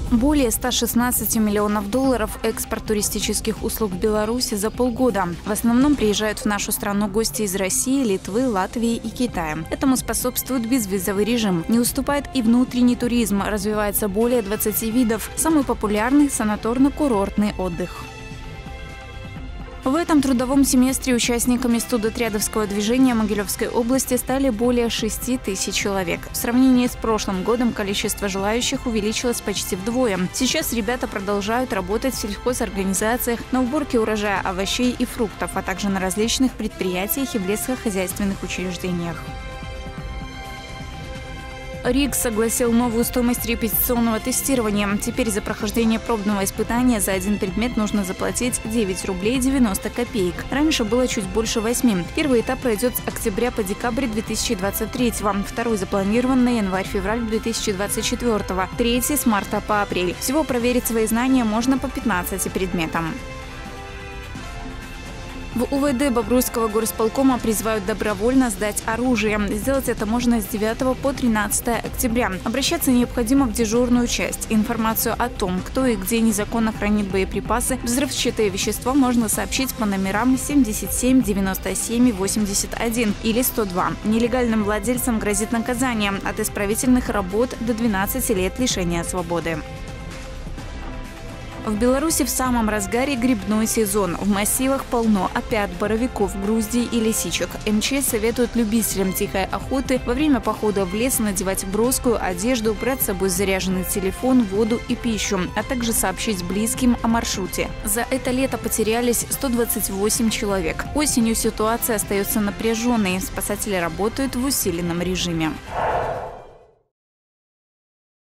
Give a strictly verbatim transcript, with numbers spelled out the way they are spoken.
Более ста шестнадцати миллионов долларов экспорт туристических услуг в Беларуси за полгода. В основном приезжают в нашу страну гости из России, Литвы, Латвии и Китая. Этому способствует безвизовый режим. Не уступает и внутренний туризм. Развивается более двадцати видов. Самый популярный – санаторно-курортный отдых. В этом трудовом семестре участниками студотрядовского движения Могилевской области стали более шести тысяч человек. В сравнении с прошлым годом количество желающих увеличилось почти вдвое. Сейчас ребята продолжают работать в сельхозорганизациях, на уборке урожая овощей и фруктов, а также на различных предприятиях и в лесохозяйственных учреждениях. РИКС согласил новую стоимость репетиционного тестирования. Теперь за прохождение пробного испытания за один предмет нужно заплатить девять рублей девяносто копеек. Раньше было чуть больше восьми. Первый этап пройдет с октября по декабрь две тысячи двадцать третьего. Второй запланирован на январь-февраль две тысячи двадцать четвёртого. Третий с марта по апрель. Всего проверить свои знания можно по пятнадцати предметам. В УВД Бобруйского горосполкома призывают добровольно сдать оружие. Сделать это можно с девятого по тринадцатое октября. Обращаться необходимо в дежурную часть. Информацию о том, кто и где незаконно хранит боеприпасы, взрывчатые вещества можно сообщить по номерам семьдесят семь девяносто семь восемьдесят один или сто два. Нелегальным владельцам грозит наказание от исправительных работ до двенадцати лет лишения свободы. В Беларуси в самом разгаре грибной сезон. В массивах полно опят, боровиков, груздей и лисичек. МЧС советует любителям тихой охоты во время похода в лес надевать броскую одежду, брать с собой заряженный телефон, воду и пищу, а также сообщить близким о маршруте. За это лето потерялись сто двадцать восемь человек. Осенью ситуация остается напряженной. Спасатели работают в усиленном режиме.